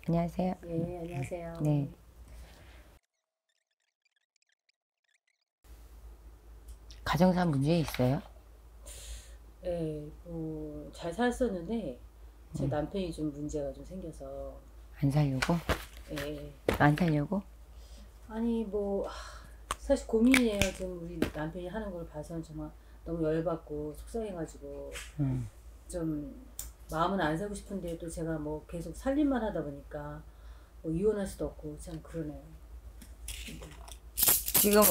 안녕하세요. 네, 안녕하세요. 네. 가정사 문제 있어요? 네, 잘 살았었는데 제 남편이 좀 문제가 좀 생겨서. 안 살려고? 예. 안 살려고? 아니 사실 고민이에요. 지금 우리 남편이 하는 걸 봐서는 정말 너무 열받고 속상해가지고 좀 마음은 안 살고 싶은데 또 제가 뭐 계속 살림만 하다 보니까 뭐 이혼할 수도 없고 참 그러네요. 지금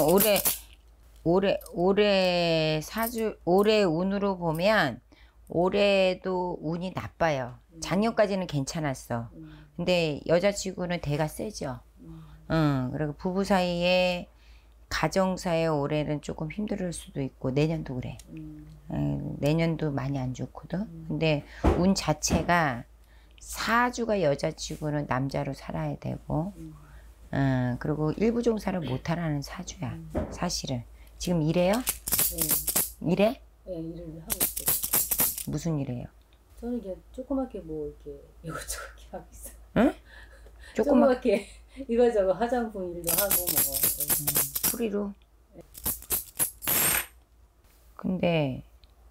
올해 운으로 보면 올해도 운이 나빠요. 작년까지는 괜찮았어. 근데 여자치고는 대가 세죠. 그리고 부부 사이에 가정사에 올해는 조금 힘들 수도 있고 내년도 그래. 내년도 많이 안 좋거든. 근데 운 자체가 사주가 여자치고는 남자로 살아야 되고 그리고 일부 종사를 못하라는 사주야. 사실은 지금 일해요? 네, 일해? 네, 일을 하고 있어요. 무슨 일해요? 저는 이게 조그맣게 뭐 이렇게 이것저것 이렇게 하고 있어요. 응? 조그맣게 이거저거 화장품 일도 하고 뭐. 프리로. 근데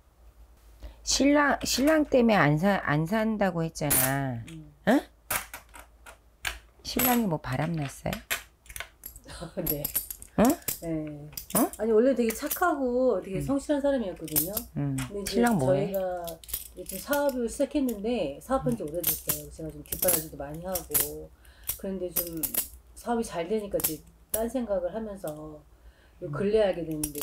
신랑 때문에 안 산다고 했잖아. 응? 신랑이 뭐 바람 났어요? 네. 응? 네. 응? 아니 원래 되게 착하고 되게 성실한 사람이었거든요. 근데 이제 신랑 뭐해? 저희가 좀 사업을 시작했는데 사업한 지 오래됐어요. 제가 좀 뒷바라지도 많이 하고 그런데 좀 사업이 잘 되니까 이제 딴 생각을 하면서 요 근래 알게 됐는데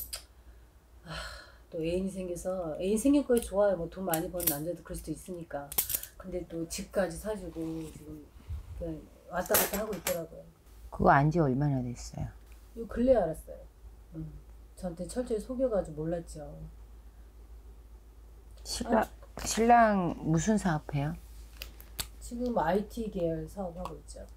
또 애인이 생겨서 애인 생긴 거에 좋아요. 뭐 돈 많이 버는 남자도 그럴 수도 있으니까. 근데 또 집까지 사주고 지금 그냥 왔다 갔다 하고 있더라고요. 그거 안지 얼마나 됐어요? 요 근래 알았어요. 저한테 철저히 속여가지고 몰랐죠. 신랑 무슨 사업해요? 지금 IT 계열 사업하고 있죠.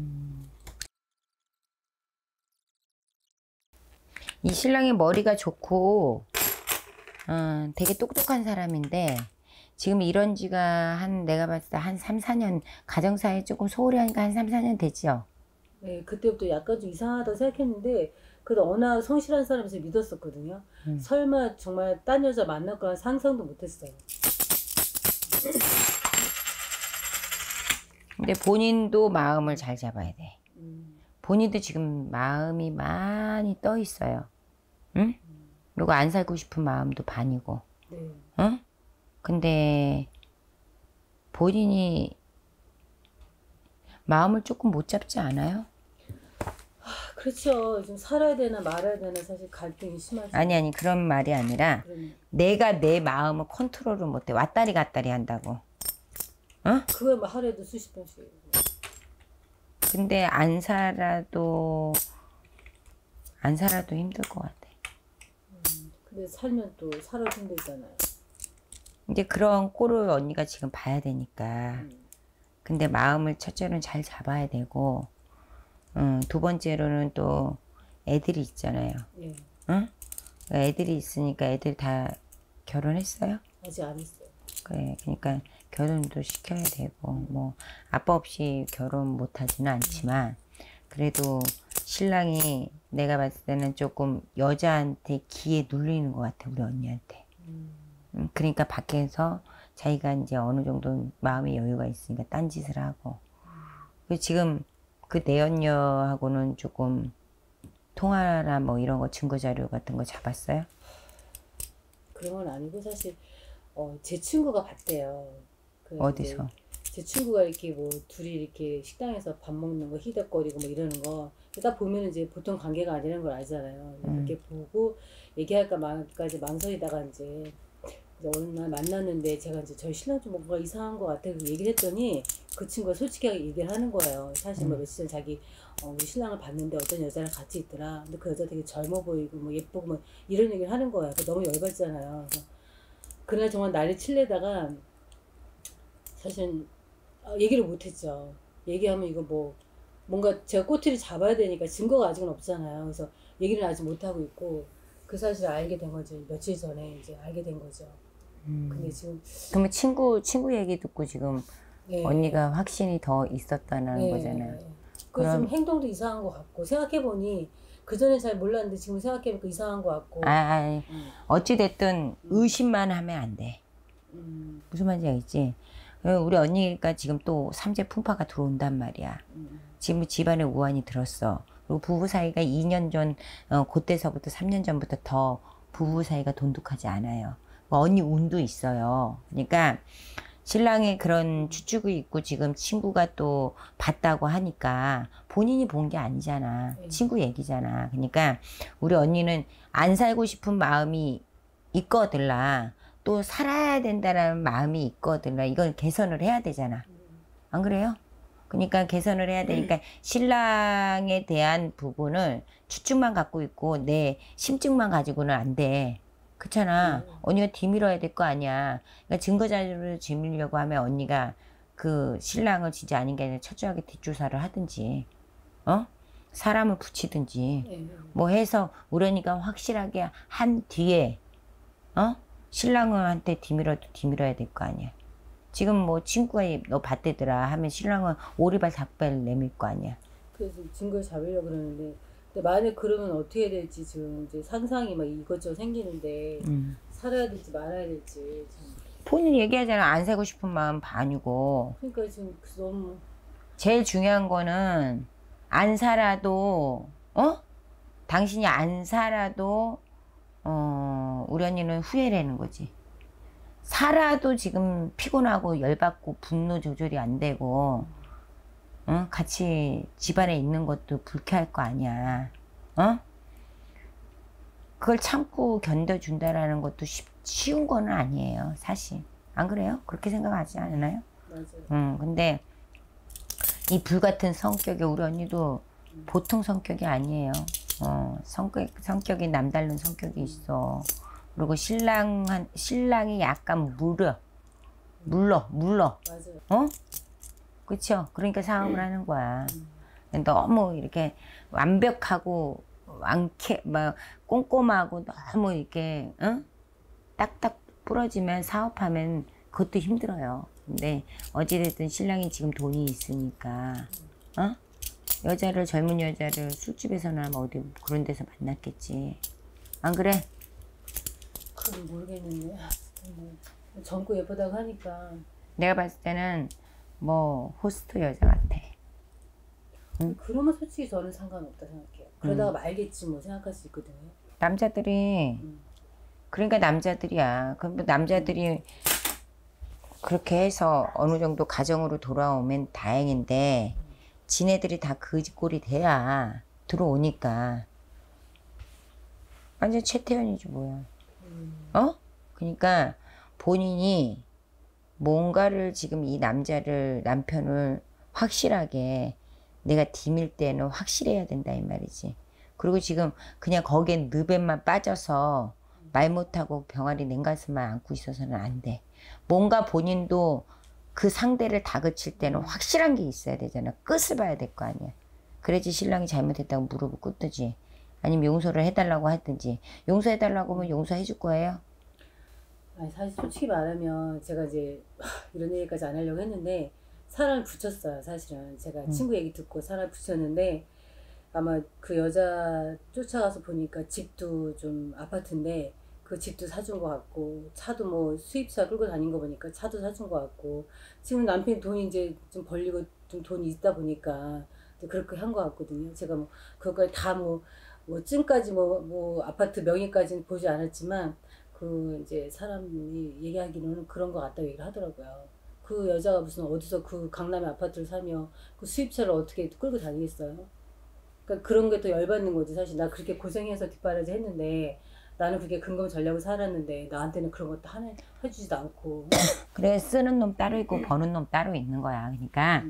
이 신랑이 머리가 좋고 되게 똑똑한 사람인데 지금 이런 지가 내가 봤을 때 한 3, 4년 가정사에 조금 소홀히 하니까 한 3, 4년 됐죠? 네, 그때부터 약간 좀 이상하다고 생각했는데 그래도 워낙 성실한 사람에서 믿었었거든요. 설마 정말 딴 여자 만날 거란 상상도 못했어요. 근데 본인도 마음을 잘 잡아야 돼. 본인도 지금 마음이 많이 떠 있어요. 응? 그리고 안 살고 싶은 마음도 반이고. 네. 응? 근데 본인이 마음을 조금 못 잡지 않아요? 그렇죠. 좀 살아야 되나 말아야 되나 사실 갈등이 심하죠. 아니 그런 말이 아니라 내가 내 마음을 컨트롤을 못해. 왔다리 갔다리 한다고. 어? 그걸 막 하루에도 수십 번씩. 근데 안 살아도 힘들 것 같아. 근데 살면 또 살아도 힘들잖아요. 이제 그런 꼴을 언니가 지금 봐야 되니까. 근데 마음을 첫째로는 잘 잡아야 되고, 두 번째로는 또 애들이 있잖아요. 예. 응? 애들이 있으니까 애들 다 결혼했어요? 아직 안 했어요. 그래, 그러니까 결혼도 시켜야 되고, 뭐 아빠 없이 결혼 못하지는 않지만 그래도 신랑이 내가 봤을 때는 조금 여자한테 기에 눌리는 것 같아, 우리 언니한테. 그러니까 밖에서 자기가 이제 어느 정도 마음의 여유가 있으니까 딴짓을 하고. 지금 그 내연녀하고는 조금 통화나 뭐 이런 거 증거 자료 같은 거 잡았어요? 그런 건 아니고 사실 제 친구가 봤대요. 어디서? 제 친구가 이렇게 뭐 둘이 이렇게 식당에서 밥 먹는 거 히끅거리고 뭐 이러는 거 딱 보면 이제 보통 관계가 아니라는 걸 알잖아요. 그렇게 보고 얘기할까 말까지 망설이다가 이제 어느 날 만났는데 제가 이제 저희 신랑 좀 뭔가 이상한 것 같아 그 얘기를 했더니 그 친구가 솔직하게 얘기를 하는 거예요. 사실 뭐 며칠 전 자기 우리 신랑을 봤는데 어떤 여자랑 같이 있더라. 근데 그 여자 되게 젊어 보이고 뭐 예쁘고 뭐 이런 얘기를 하는 거예요. 너무 열받잖아요. 그래서 그날 정말 난리 칠래다가 사실 얘기를 못했죠. 얘기하면 이거 뭐 뭔가 제가 꼬투리 잡아야 되니까 증거가 아직은 없잖아요. 그래서 얘기를 아직 못하고 있고 그 사실을 알게 된 거죠. 며칠 전에 이제 알게 된 거죠. 근데 지금 그러면 친구 얘기 듣고 지금 예. 언니가 확신이 더 있었다는 예. 거잖아요. 그래서 좀 그럼 행동도 이상한 것 같고 생각해보니 그전에 잘 몰랐는데 지금 생각해보니까 이상한 것 같고. 아니, 어찌됐든 의심만 하면 안 돼. 무슨 말인지 알겠지? 우리 언니가 지금 또 삼재 풍파가 들어온단 말이야. 지금 집안에 우환이 들었어. 그리고 부부 사이가 2년 전, 그때서부터 3년 전부터 더 부부 사이가 돈독하지 않아요. 언니 운도 있어요. 그러니까 신랑이 그런 추측이 있고 지금 친구가 또 봤다고 하니까 본인이 본 게 아니잖아. 친구 얘기잖아. 그러니까 우리 언니는 안 살고 싶은 마음이 있거들라. 또 살아야 된다는 마음이 있거든요. 이걸 개선을 해야 되잖아. 안 그래요? 그러니까 개선을 해야 되니까 신랑에 대한 부분을 추측만 갖고 있고 내 심증만 가지고는 안 돼. 그렇잖아. 언니가 뒤밀어야 될 거 아니야. 그러니까 증거 자료를 뒤밀려고 하면 언니가 그 신랑을 진짜 아닌 게 아니라 철저하게 뒷조사를 하든지, 사람을 붙이든지, 뭐 해서 우리 언니가 확실하게 한 뒤에, 신랑한테 뒤밀어야 될 거 아니야. 지금 뭐 친구가 너 봤대더라 하면 신랑은 오리발 닭발 내밀 거 아니야. 그래서 증거를 잡으려고 그러는데, 근데 만약 그러면 어떻게 될지 지금 이제 상상이 막 이것저것 생기는데 살아야 될지 말아야 될지 참. 본인 얘기하잖아. 안 살고 싶은 마음 반이고. 그러니까 지금 너무 제일 중요한 거는 안 살아도 당신이 안 살아도 우리 언니는 후회라는 거지. 살아도 지금 피곤하고 열받고 분노 조절이 안 되고 같이 집안에 있는 것도 불쾌할 거 아니야. 그걸 참고 견뎌준다라는 것도 쉬운 거는 아니에요, 사실. 안 그래요? 그렇게 생각하지 않나요? 맞아요. 근데 이 불같은 성격이 우리 언니도 보통 성격이 아니에요. 성격이 남다른 성격이 있어. 그리고 신랑이 약간 물러. 맞아요. 그쵸? 그러니까 상황을 하는 거야. 너무 이렇게 완벽하고 막 꼼꼼하고 너무 이렇게 딱딱 부러지면 사업하면 그것도 힘들어요. 근데 어찌됐든 신랑이 지금 돈이 있으니까 젊은 여자를 술집에서나 뭐 어디 그런 데서 만났겠지. 안 그래? 그건 모르겠는데 젊고 예쁘다고 하니까. 내가 봤을 때는 뭐 호스트 여자 같아. 그러면 솔직히 저는 상관없다 생각해요. 그러다가 말겠지 뭐 생각할 수 있거든요. 남자들이 그러니까 남자들이야. 그럼 남자들이 그렇게 해서 어느 정도 가정으로 돌아오면 다행인데 지네들이 다 그 꼴이 돼야 들어오니까 완전 최태현이지 뭐야. 그러니까 본인이 뭔가를 지금 이 남편을 확실하게 내가 디밀 때는 확실해야 된다 이 말이지. 그리고 지금 그냥 거기에 늪에만 빠져서 말 못하고 병아리 냉가슴만 안고 있어서는 안 돼. 뭔가 본인도 그 상대를 다그칠 때는 확실한 게 있어야 되잖아. 끝을 봐야 될 거 아니야. 그래야지 신랑이 잘못했다고 무릎을 꿇든지 아니면 용서를 해달라고 하든지. 용서해달라고 하면 용서해 줄 거예요? 아니, 사실 솔직히 말하면 제가 이제 이런 얘기까지 안 하려고 했는데 사람을 붙였어요. 사실은 제가 친구 얘기 듣고 사람을 붙였는데 아마 그 여자 쫓아가서 보니까 집도 좀 아파트인데 그 집도 사준 것 같고 차도 뭐 수입차 끌고 다닌 거 보니까 차도 사준 것 같고 지금 남편이 돈이 이제 좀 벌리고 좀 돈이 있다 보니까 그렇게 한 것 같거든요. 제가 뭐 그것까지 다 뭐 쯤까지 뭐 아파트 명의까지는 보지 않았지만 그 이제 사람이 얘기하기로는 그런 것 같다고 얘기를 하더라고요. 그 여자가 무슨 어디서 그 강남에 아파트를 사며 그 수입차를 어떻게 끌고 다니겠어요? 그러니까 그런 게 또 열받는 거지. 사실 나 그렇게 고생해서 뒷바라지 했는데 나는 그게 근검 전략을 살았는데 나한테는 그런 것도 하나 해주지도 않고. 그래 쓰는 놈 따로 있고 버는 놈 따로 있는 거야. 그러니까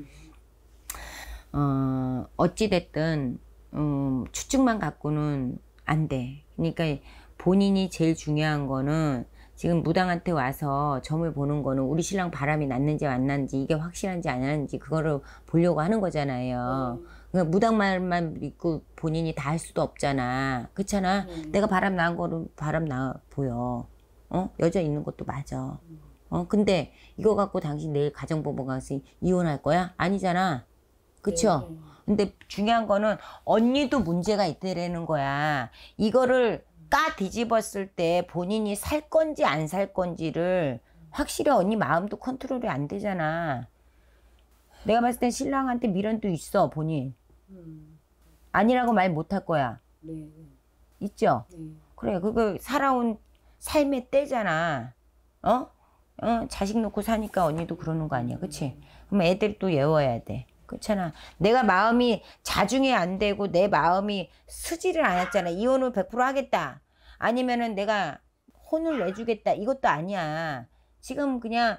어찌됐든 추측만 갖고는 안 돼. 그러니까 본인이 제일 중요한 거는 지금 무당한테 와서 점을 보는 거는 우리 신랑 바람이 났는지 안 났는지 이게 확실한지 안 났는지 그거를 보려고 하는 거잖아요. 그러니까 무당 말만 믿고 본인이 다 할 수도 없잖아. 그렇잖아. 내가 바람 난 거는 바람 나 보여. 여자 있는 것도 맞아. 근데 이거 갖고 당신 내일 가정법원 가서 이혼할 거야? 아니잖아. 그쵸? 네. 근데 중요한 거는 언니도 문제가 있다라는 거야. 이거를 까 뒤집었을 때 본인이 살 건지 안 살 건지를 확실히 언니 마음도 컨트롤이 안 되잖아. 내가 봤을 땐 신랑한테 미련도 있어, 본인. 아니라고 말 못 할 거야. 네. 네. 있죠? 네. 그래, 그거 살아온 삶의 때잖아. 자식 놓고 사니까 언니도 그러는 거 아니야. 그치? 그럼 애들 또 예워야 돼. 그렇잖아. 내가 마음이 자중이 안 되고 내 마음이 쓰지를 않았잖아. 이혼을 100% 하겠다. 아니면은 내가 혼을 내주겠다. 이것도 아니야. 지금 그냥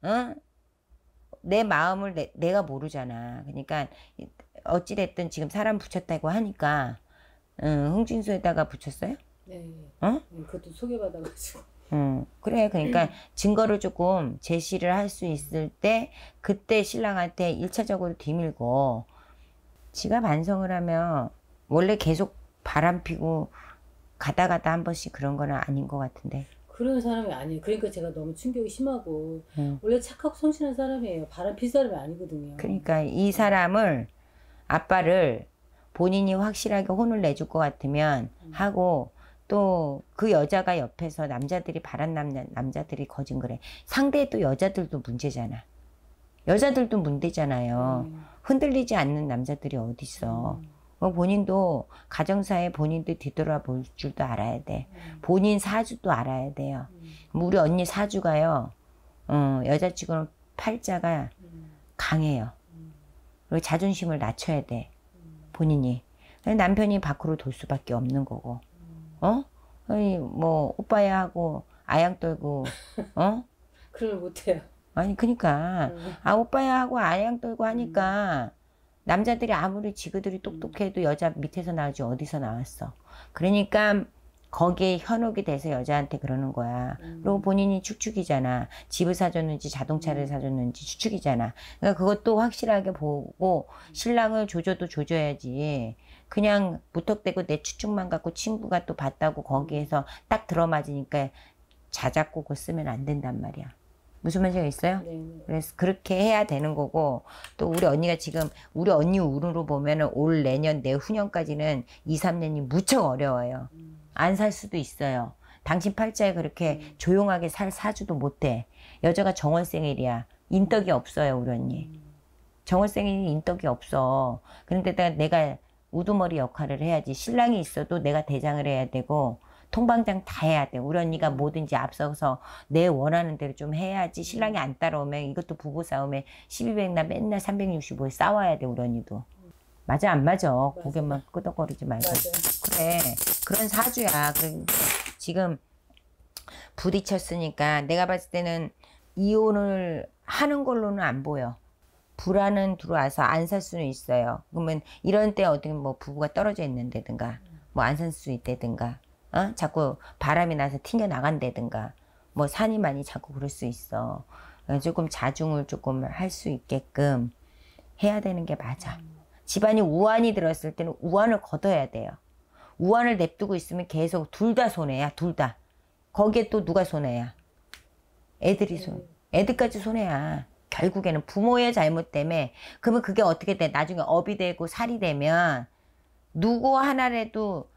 내 마음을 내가 모르잖아. 그러니까 어찌됐든 지금 사람 붙였다고 하니까 흥진소에다가 붙였어요? 네. 어? 그것도 소개받아가지고. 그래. 그러니까 증거를 조금 제시를 할 수 있을 때 그때 신랑한테 1차적으로 뒤밀고 지가 반성을 하면 원래 계속 바람 피고 가다 한 번씩 그런 거는 아닌 것 같은데. 그런 사람이 아니에요. 그러니까 제가 너무 충격이 심하고 원래 착하고 성실한 사람이에요. 바람 필 사람이 아니거든요. 그러니까 이 사람을 아빠를 본인이 확실하게 혼을 내줄 것 같으면 하고 또 그 여자가 옆에서 남자들이 바란 남자들이 거진 그래. 상대도 여자들도 문제잖아. 여자들도 문제잖아요. 흔들리지 않는 남자들이 어딨어. 본인도 가정사에 본인도 뒤돌아볼 줄도 알아야 돼. 본인 사주도 알아야 돼요. 우리 언니 사주가요. 여자치고는 팔자가 강해요. 그리고 자존심을 낮춰야 돼. 본인이. 남편이 밖으로 돌 수밖에 없는 거고. 아니, 뭐 오빠야 하고 아양 떨고 그걸 못해요. 아니 그니까 오빠야 하고 아양 떨고 하니까 남자들이 아무리 지그들이 똑똑해도 여자 밑에서 나오지 어디서 나왔어. 그러니까 거기에 현혹이 돼서 여자한테 그러는 거야. 그리고 본인이 축축이잖아. 집을 사줬는지 자동차를 사줬는지 축축이잖아. 그러니까 그것도 확실하게 보고 신랑을 조져도 조져야지. 그냥 무턱대고 내 추측만 갖고 친구가 또 봤다고 거기에서 딱 들어맞으니까 자작곡을 쓰면 안 된단 말이야. 무슨 말인지 있어요? 네. 그래서 그렇게 해야 되는 거고 또 우리 언니가 지금 우리 언니 운으로 보면은 올 내년 내후년까지는 2, 3년이 무척 어려워요. 안 살 수도 있어요. 당신 팔자에 그렇게 조용하게 살 사주도 못해. 여자가 정월생일이야. 인덕이 없어요, 우리 언니. 정월생일이 인덕이 없어. 그런데 내가 우두머리 역할을 해야지. 신랑이 있어도 내가 대장을 해야 되고 통방장 다 해야 돼. 우리 언니가 뭐든지 앞서서 내 원하는 대로 좀 해야지. 신랑이 안 따라오면 이것도 부부싸움에 1200나 맨날 365에 싸워야 돼, 우리 언니도. 맞아, 안 맞아? 고개만 끄덕거리지 말고. 맞아요. 그래. 그런 사주야. 지금 부딪혔으니까 내가 봤을 때는 이혼을 하는 걸로는 안 보여. 불안은 들어와서 안 살 수는 있어요. 그러면 이런 때 어떻게 뭐 부부가 떨어져 있는다든가 뭐 안 살 수 있다든가 자꾸 바람이 나서 튕겨 나간다든가 뭐 산이 많이 자꾸 그럴 수 있어. 조금 자중을 조금 할 수 있게끔 해야 되는 게 맞아. 집안이 우환이 들었을 때는 우환을 걷어야 돼요. 우환을 냅두고 있으면 계속 둘 다 손해야. 둘 다. 거기에 또 누가 손해야? 애들이 애들까지 손해야. 결국에는 부모의 잘못 때문에. 그러면 그게 어떻게 돼? 나중에 업이 되고 살이 되면 누구 하나라도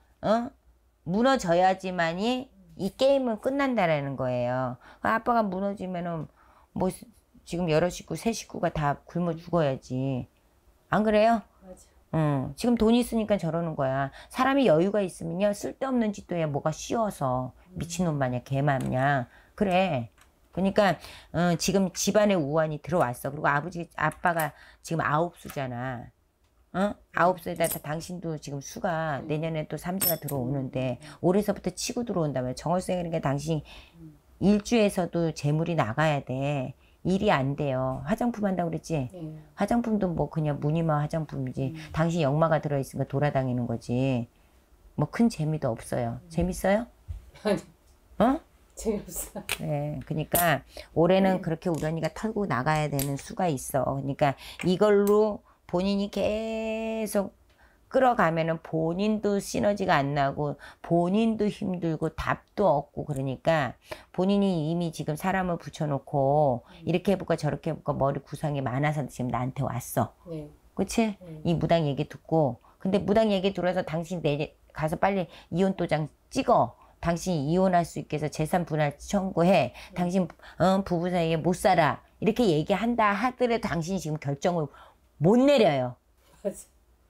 무너져야지만이 이 게임은 끝난다라는 거예요. 아빠가 무너지면은 뭐 지금 여러 식구 세 식구가 다 굶어 죽어야지. 안 그래요? 맞아. 지금 돈 있으니까 저러는 거야. 사람이 여유가 있으면요 쓸데없는 짓도 해. 뭐가 쉬워서 미친놈 마냥 개마냥. 그래. 그러니까 지금 집안에 우환이 들어왔어. 그리고 아빠가 지금 9수잖아. 9수에다 당신도 지금 수가 내년에 또 삼재가 들어오는데 올해서부터 치고 들어온다면 정월생이니까 당신 일주에서도 재물이 나가야 돼. 일이 안 돼요. 화장품 한다고 그랬지? 화장품도 뭐 그냥 무늬만 화장품이지. 당신 역마가 들어있으니까 돌아다니는 거지. 뭐 큰 재미도 없어요. 재밌어요? 아니. 재미없어. 네, 그러니까 올해는 그렇게 우리 언니가 털고 나가야 되는 수가 있어. 그러니까 이걸로 본인이 계속 끌어가면은 본인도 시너지가 안 나고 본인도 힘들고 답도 없고 그러니까 본인이 이미 지금 사람을 붙여놓고 이렇게 해볼까 저렇게 해볼까 머리 구상이 많아서 지금 나한테 왔어. 네. 그치? 이 무당 얘기 듣고 근데 무당 얘기 들어서 당신 가서 빨리 이혼 도장 찍어. 당신이 이혼할 수 있게 해서 재산 분할 청구해. 당신 부부 사이에 못 살아. 이렇게 얘기한다 하더라도 당신이 지금 결정을 못 내려요. 맞아.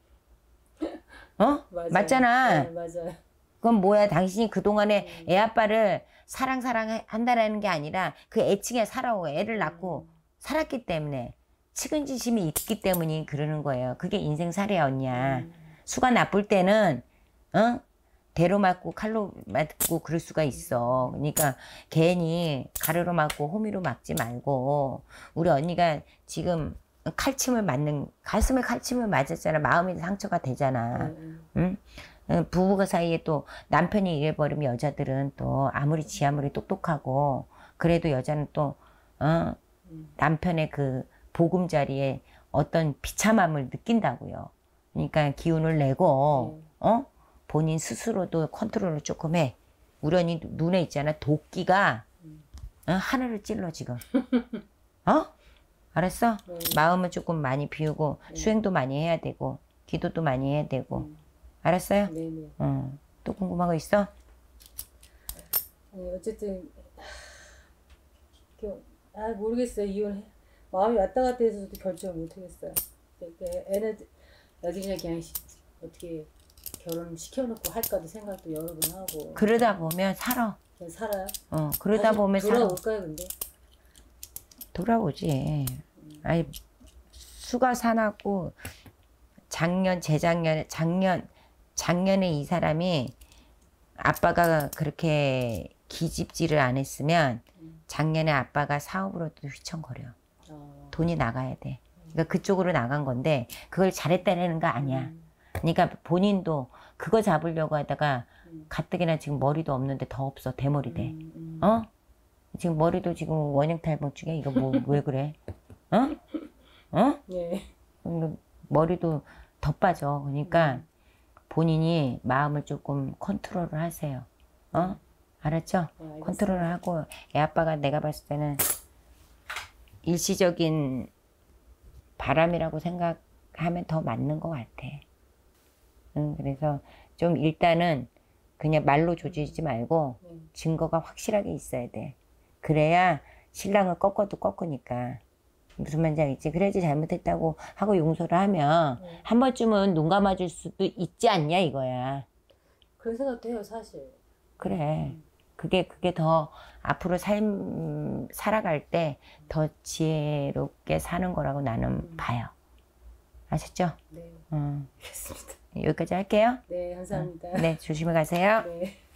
맞아요. 맞잖아. 네, 맞아요. 그건 뭐야? 당신이 그동안에 애 아빠를 사랑한다라는 게 아니라 그 애칭에 살아오고 애를 낳고 살았기 때문에 측은지심이 있기 때문에 그러는 거예요. 그게 인생살이야, 언니야. 수가 나쁠 때는 대로 맞고 칼로 맞고 그럴 수가 있어. 그러니까 괜히 가르로 맞고 호미로 맞지 말고 우리 언니가 지금 칼침을 맞는 가슴에 칼침을 맞았잖아. 마음이 상처가 되잖아. 응? 부부 사이에 또 남편이 이래버리면 여자들은 또 아무리 지 아무리 똑똑하고 그래도 여자는 또 남편의 그 보금자리에 어떤 비참함을 느낀다고요. 그러니까 기운을 내고 본인 스스로도 컨트롤을 조금 해. 우리 언니 눈에 있잖아. 도끼가 하늘을 찔러 지금. 알았어? 네. 마음을 조금 많이 비우고 수행도 많이 해야 되고 기도도 많이 해야 되고 알았어요? 네네. 또 궁금한 거 있어? 아니, 어쨌든 모르겠어요. 이혼 마음이 왔다 갔다 해서도 결정을 못 하겠어요. 애는 그냥 어떻게 결혼 시켜놓고 할까도 생각도 여러 번 하고. 그러다 보면 살아. 그냥 살아요. 그러다 보면 살아. 돌아올까요, 근데? 돌아오지. 아니 수가 사놨고 작년에 이 사람이 아빠가 그렇게 기집질을 안 했으면 작년에 아빠가 사업으로도 휘청거려. 돈이 나가야 돼. 그러니까 그쪽으로 나간 건데 그걸 잘했다는 거 아니야. 그러니까 본인도 그거 잡으려고 하다가 가뜩이나 지금 머리도 없는데 더 없어. 대머리 돼. 지금 머리도 지금 원형 탈모 중에 이거 뭐 왜 그래? 네. 머리도 더 빠져. 그러니까 본인이 마음을 조금 컨트롤을 하세요. 알았죠? 네, 컨트롤을 하고 애 아빠가 내가 봤을 때는 일시적인 바람이라고 생각하면 더 맞는 것 같아. 그래서 좀 일단은 그냥 말로 조지지 말고 증거가 확실하게 있어야 돼. 그래야 신랑을 꺾어도 꺾으니까. 무슨 말인지 알겠지? 그래야지 잘못했다고 하고 용서를 하면 한 번쯤은 눈 감아줄 수도 있지 않냐 이거야. 그런 생각도 해요, 사실. 그래. 그게 더 앞으로 살아갈 때 더 지혜롭게 사는 거라고 나는 봐요. 아셨죠? 네. 응. 알겠습니다. 여기까지 할게요. 네, 감사합니다. 네, 조심히 가세요. 네.